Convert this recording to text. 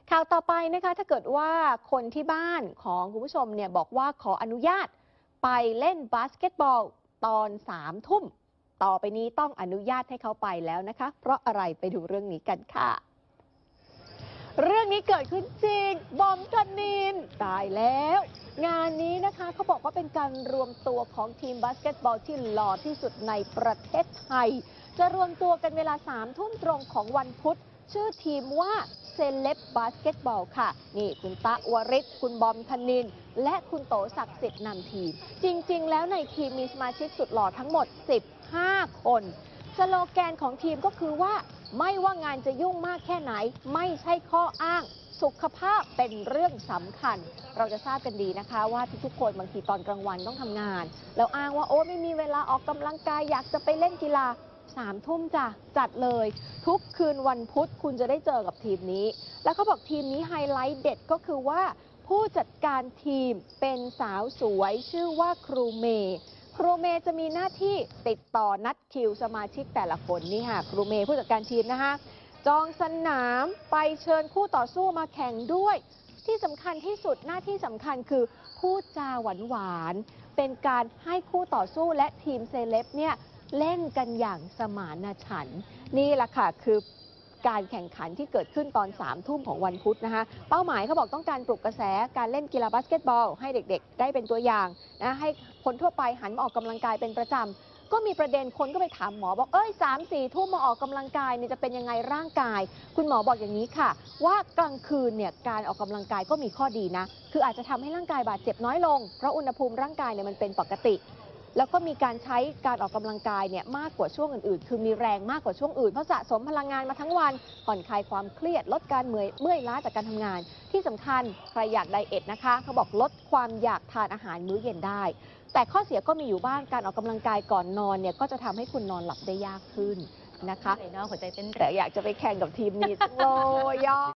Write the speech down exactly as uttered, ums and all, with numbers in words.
ข่าวต่อไปนะคะถ้าเกิดว่าคนที่บ้านของคุณผู้ชมเนี่ยบอกว่าขออนุญาตไปเล่นบาสเกตบอลตอนสามทุ่มต่อไปนี้ต้องอนุญาตให้เขาไปแล้วนะคะเพราะอะไรไปดูเรื่องนี้กันค่ะเรื่องนี้เกิดขึ้นจริงบอมธนินตายแล้วงานนี้นะคะเขาบอกว่าเป็นการรวมตัวของทีมบาสเกตบอลที่หล่อที่สุดในประเทศไทยจะรวมตัวกันเวลาสามทุ่มตรงของวันพุธชื่อทีมว่าเซเลบบาสเกตบอลค่ะนี่คุณตะวริศคุณบอมธนินและคุณโตศักดิ์สิทธิ์นำทีมจริงๆแล้วในทีมมีสมาชิกสุดหล่อทั้งหมดสิบห้าคนสโลแกนของทีมก็คือว่าไม่ว่างานจะยุ่งมากแค่ไหนไม่ใช่ข้ออ้างสุขภาพเป็นเรื่องสำคัญเราจะทราบกันดีนะคะว่าทุกๆคนบางทีตอนกลางวันต้องทำงานแล้วอ้างว่าโอ้ไม่มีเวลาออกกำลังกายอยากจะไปเล่นกีฬาสามทุ่มจ้ะจัดเลยทุกคืนวันพุธคุณจะได้เจอกับทีมนี้แล้วเขาบอกทีมนี้ไฮไลท์เด็ดก็คือว่าผู้จัดการทีมเป็นสาวสวยชื่อว่าครูเมย์ครูเมย์จะมีหน้าที่ติดต่อนัดคิวสมาชิกแต่ละคนนี่ค่ะครูเมย์ผู้จัดการทีมนะคะจองสนามไปเชิญคู่ต่อสู้มาแข่งด้วยที่สำคัญที่สุดหน้าที่สำคัญคือพูดจาหวานหวานเป็นการให้คู่ต่อสู้และทีมเซเลบเนี่ยเล่นกันอย่างสมานฉันท์นี่แหละค่ะคือการแข่งขันที่เกิดขึ้นตอนสามทุ่มของวันพุธนะคะเป้าหมายเขาบอกต้องการปลุกกระแสการเล่นกีฬาบาสเกตบอลให้เด็กๆได้เป็นตัวอย่างนะให้คนทั่วไปหันมาออกกำลังกายเป็นประจำก็มีประเด็นคนก็ไปถามหมอบอกเอ้ยสามสี่ทุ่มมาออกกำลังกายเนี่ยจะเป็นยังไงร่างกายคุณหมอบอกอย่างนี้ค่ะว่ากลางคืนเนี่ยการออกกำลังกายก็มีข้อดีนะคืออาจจะทำให้ร่างกายบาดเจ็บน้อยลงเพราะอุณหภูมิร่างกายเนี่ยมันเป็นปกติแล้วก็มีการใช้การออกกำลังกายเนี่ยมากกว่าช่วงอื่นๆคือมีแรงมากกว่าช่วงอื่นเพราะสะสมพลังงานมาทั้งวันผ่อนคลายความเครียดลดการเมื่อยเมื่อยล้าจากการทำงานที่สำคัญใครอยากไดเอทนะคะเขาบอกลดความอยากทานอาหารมื้อเย็นได้แต่ข้อเสียก็มีอยู่บ้างการออกกำลังกายก่อนนอนเนี่ยก็จะทำให้คุณนอนหลับได้ยากขึ้นนะคะแต่อยากจะไปแข่งกับทีมนี้จังเลย